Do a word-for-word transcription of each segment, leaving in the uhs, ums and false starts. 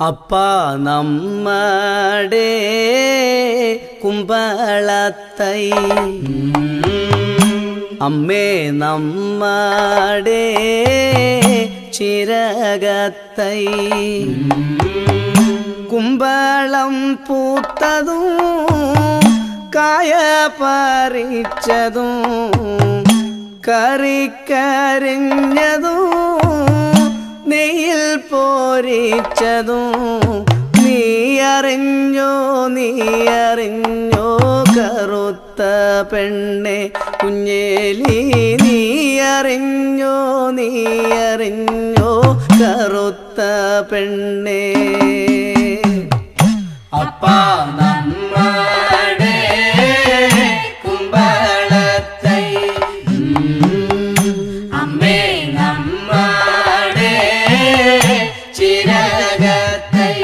അപ്പ നമ്മടെ കുമ്പളത്തൈ അമ്മേ നമ്മടെ ചിരകത്തൈ കുമ്പളം പൂത്തതും കായ പറിച്ചതും കറിക്കരിഞ്ഞതും നെയ്യിൽ പോരിച്ചതും നീ അറിഞ്ഞോ നീ അറിഞ്ഞോ കറുത്ത പെണ്ണെ കുഞ്ഞേലി നീ അറിഞ്ഞോ നീ അറിഞ്ഞോ കറുത്ത പെണ്ണെ അപ്പ നമ്മടെ കുമ്പളത്തൈ അമ്മേ നമ്മടെ ചിരകത്തൈ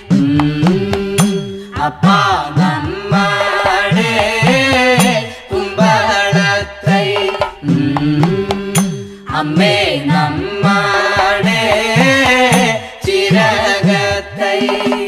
അപ്പ നമ്മടെ കുമ്പളത്തൈ അമ്മേ നമ്മടെ ചിരകത്തൈ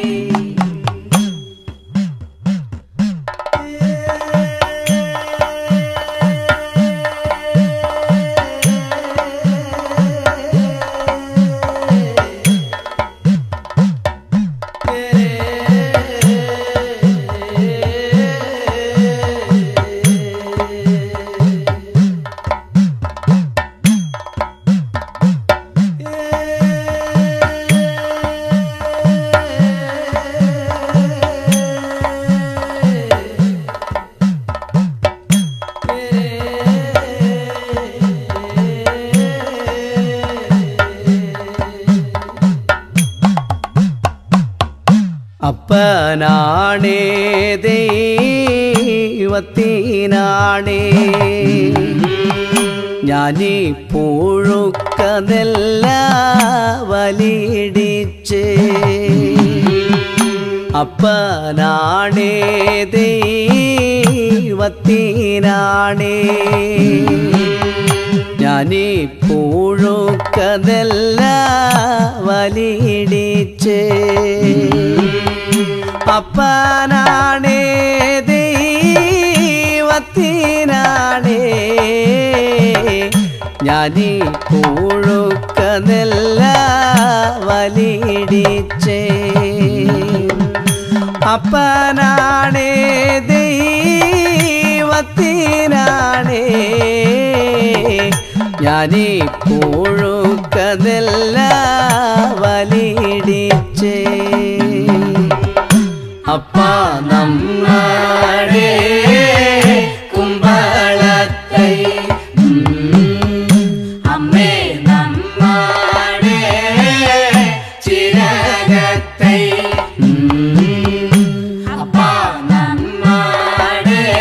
അപ്പനാണേ ദൈവത്തിനാണേ ഞാനീ പുഴുക്കതെല്ല വലിടിച്ച് അപ്പനാണേ ദൈവത്തിനാണേ ഞാനീ പുഴുക്കതെല്ല വലിടിച്ച് അപ്പനാണേ ദൈവത്തിനാണേ ഞാനീ പുഴുക്കതെല്ല വലിടിച്ച് അപ്പനാണേ ദൈവത്തിനാണേ ഞാനീ പുഴുക്കതെല്ല വലിടിച്ച് അപ്പ നമ്മടെ കുമ്പളത്തൈ അമ്മേ നമ്മടെ ചിരകത്തൈ അപ്പ നമ്മടെ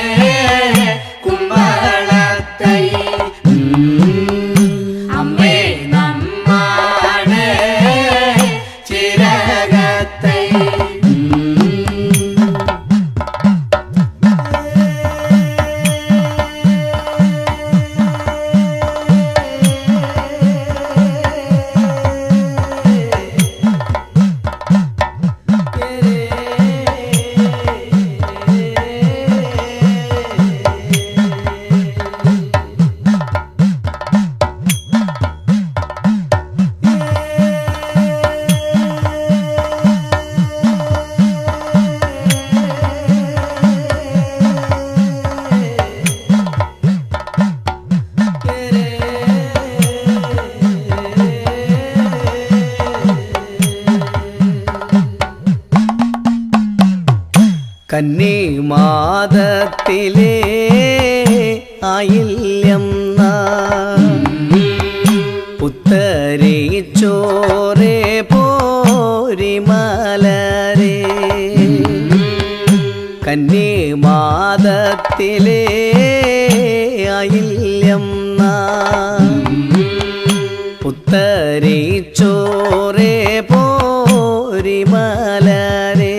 കുമ്പളത്തൈ അമ്മേ നമ്മടെ ചിരകത്തൈ കന്നിമാദത്തിലെ ആയില്യം പുത്തരി ചോരേ പോരിമലരേ കന്നിമാദത്തിലെ ആയില്യം പുത്തരി ചോരേ പോരിമലരേ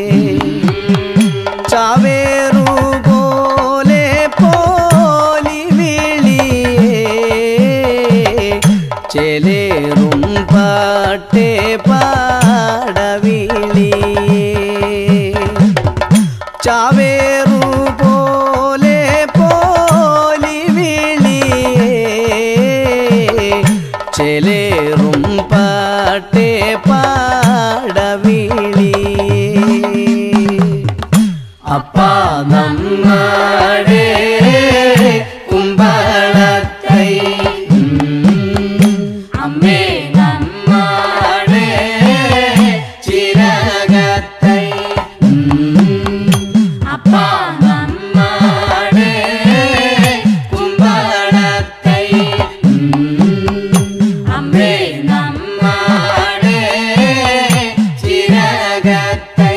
ചാവേറു പോലെ പോലി വിളിയേ ചേലേറും പാട്ടേ പാടവി പാട്ടേ പാടവിളി അപ്പാ നമ്മടെ കുമ്പളത്തൈ അമ്മേ നമ്മടെ ചിരകത്തൈ അപ്പാ നമ്മടെ കുമ്പളത്തൈ അമ്മേ നമ്മടെ ചിരകത്തൈ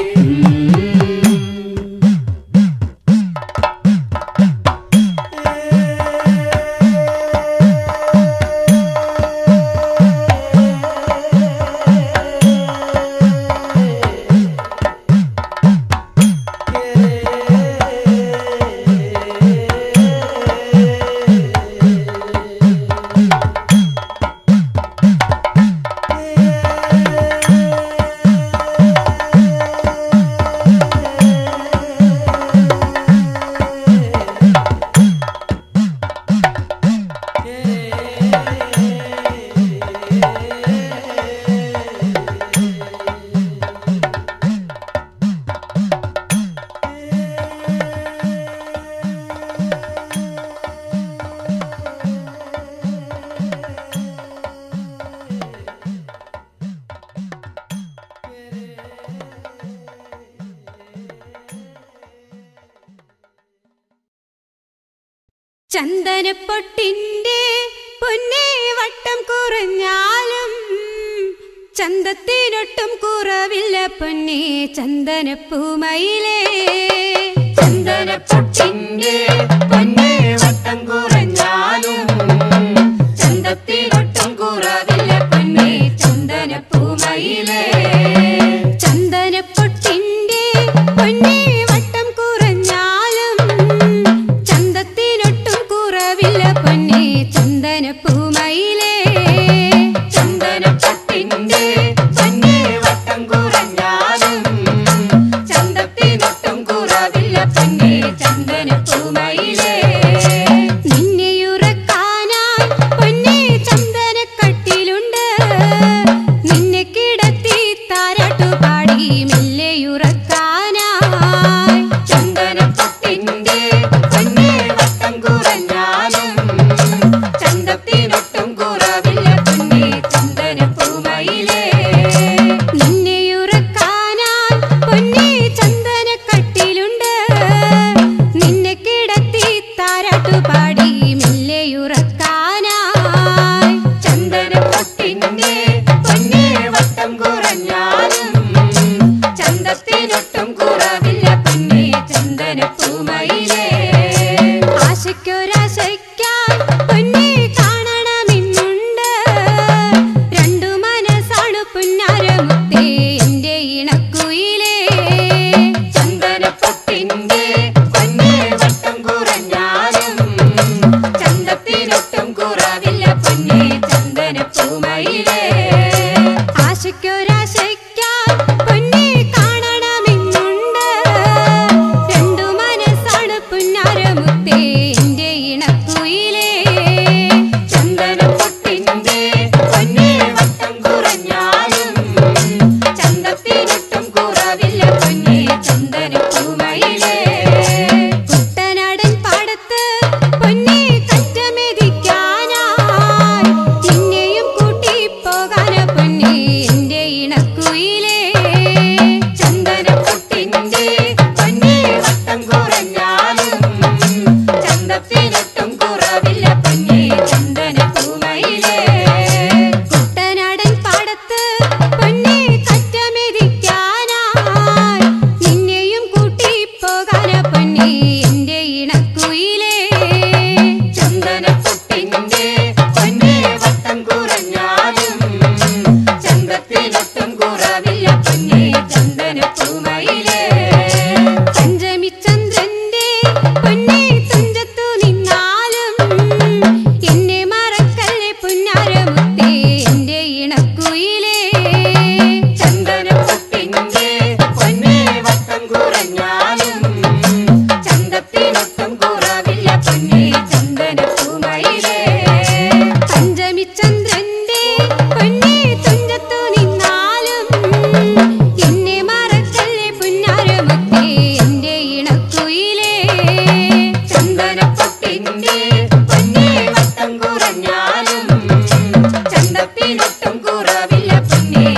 ചന്ദനപ്പൊട്ടിന്റെ പൊന്നേ വട്ടം കുറഞ്ഞാലും ചന്തത്തിനൊട്ടും കുറവില്ല പൊന്നേ ചന്ദനപ്പൂമയിലേ ചന്ദനപ്പൊട്ടിന്റെ പൊന്നേ വട്ടം കുറഞ്ഞാലും ചന്തത്തിനൊട്ടും കുറവില്ല പൊന്നേ ചന്ദനപ്പൂമയിലേ ചന്ദനപ്പൊട്ടിന്റെ പൊന്നേ വട്ടം കുറഞ്ഞാലും ചന്തത്തിനൊട്ടും കുറവില്ല പൊന്നേ ചന്ദനപ്പൂമയിലേ ചന്ദനപ്പൊട്ടിന്റെ പൊന്നേ വട്ടം കുറഞ്ഞാലും ചന്തത്തിനൊട്ടും കുറവില്ല പൊന്നേ ചന്ദനപ്പൂമയിലേ നിന്നെയുറക്കാനായി പൊന്നേ ചന്ദനക്കട്ടിലുണ്ട് നിന്നെ കിടത്തി താരാട്ടുപാടി മെല്ലെയുറക്കാനായി ചന്ദനപ്പൊട്ടിന്റെ പൊന്നേ വട്ടം കുറഞ്ഞാലും ചന്തത്തിനൊട്ടും കുറവില്ല പൊന്നേ ചന്ദനപ്പൂമയിലേ നിന്നെയുറക്കാനായി പൊന്നേ ചന്ദനക്കട്ടിലുണ്ട് നിന്നെ കിടത്തി താരാട്ടുപാടി മെല്ലെയുറക്കാനായി ചന്ദനപ്പൊട്ടിന്റെ പൊന്നേ വട്ടം കുറഞ്ഞാലും ചന്തത്തിനൊട്ടും കുറവില്ല പൊന്നേ ചന്ദനപ്പൂമയിലേ ആശയ്ക്കൊരാശയ്ക്കായി പൊന്നേ കാണണമെന്നുണ്ട് രണ്ടു മനസ്സാണു പുന്നാരമുത്തേ എന്റെ ഇണക്കുയിലേ ചന്ദനപ്പൊട്ടിന്റെ പൊന്നേ വട്ടം കുറഞ്ഞാലും ചന്തത്തിനൊട്ടും കുറവില്ല പൊന്നേ ചന്ദനപ്പൂമയിലേ ആശയ്ക്കൊരാശയ്ക്കായി പൊന്നേ കാണണമെന്നുണ്ട് രണ്ടു മനസ്സാണ് പുന്നാരമുത്തേ എന്റെ ഇണക്കുയിലേ ചന്ദനപ്പൊട്ടിന്റെ പൊന്നേ വട്ടം കുറഞ്ഞാലും ചന്തത്തിനൊട്ടും കുറവില്ല പൊന്നേ ചന്ദനപ്പൂമയിലേ കുട്ടനാടൻ പാടത്ത് പൊന്നേ കറ്റമെതിക്കാനായി നിന്നെയും കൂട്ടി പോകാന പൊന്നേ എന്റെ പൊന്നേ